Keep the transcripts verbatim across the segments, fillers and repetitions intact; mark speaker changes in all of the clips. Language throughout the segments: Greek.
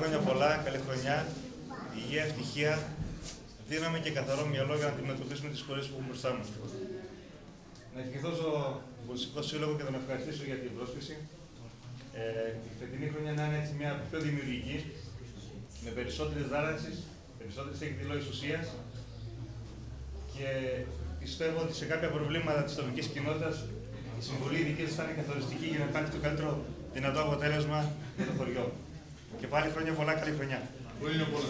Speaker 1: χρόνια πολλά, καλή χρονιά, υγεία, ευτυχία, δύναμη και καθαρό μυαλό για να αντιμετωπίσουμε τις σχολές που έχουμε μπροστά μας. Να ευχηθώ στο Βουλευτικό Σύλλογο και να τον ευχαριστήσω για την πρόσκληση. Ε, η φετινή χρονιά να είναι έτσι μια πιο δημιουργική, με περισσότερες δράσεις, περισσότερες εκδηλώσεις ουσίας και πιστεύω ότι σε κάποια προβλήματα της τοπικής κοινότητας η συμβολή δική σας θα είναι καθοριστική για να υπάρχει το καλύτερο δυνατό αποτέλεσμα για το χωριό. Και πάλι χρόνια πολλά, καλή χρονιά.
Speaker 2: Χρόνια πολλά.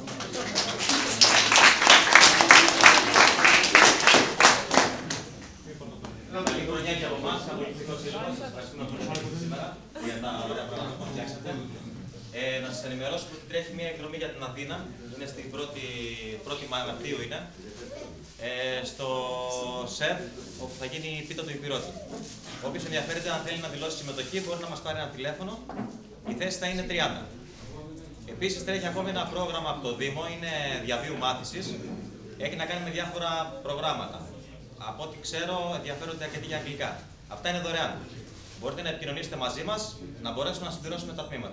Speaker 3: Καλή χρονιά και από εμάς, από το Βουλευτικό Σύλλογο. Σας ευχαριστούμε πολύ σήμερα για τα ωραία πράγματα που φτιάξατε. Ε, να σας ενημερώσω ότι τρέχει μια εκδρομή για την Αθήνα. Είναι στην πρώτη, πρώτη Μαρτίου είναι. Ε, στο ΣΕΒ, όπου θα γίνει η πίτα του Υπηρώτη. Όποιος ενδιαφέρεται, αν θέλει να δηλώσει συμμετοχή, μπορεί να μας πάρει ένα τηλέφωνο. Η θέση θα είναι τριάντα. Επίσης, τρέχει ακόμη ένα πρόγραμμα από το Δήμο, είναι διαβίου μάθησης. Έχει να κάνει με διάφορα προγράμματα. Από ό,τι ξέρω, ενδιαφέρονται αρκετοί για αγγλικά. Αυτά είναι δωρεάν. Μπορείτε να επικοινωνήσετε μαζί μας, να μπορέσουμε να συμπληρώσουμε τα τμήματα.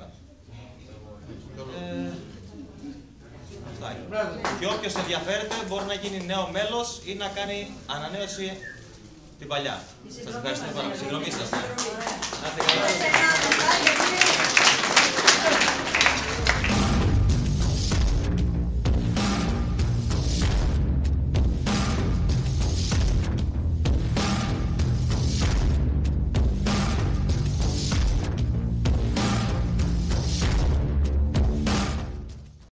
Speaker 3: Ε, αυτά είναι. Και όποιος ενδιαφέρεται μπορεί να γίνει νέο μέλος ή να κάνει ανανέωση την παλιά. Σας ευχαριστώ πάρα πολύ. Συνδρομή σας. Να είστε καλά.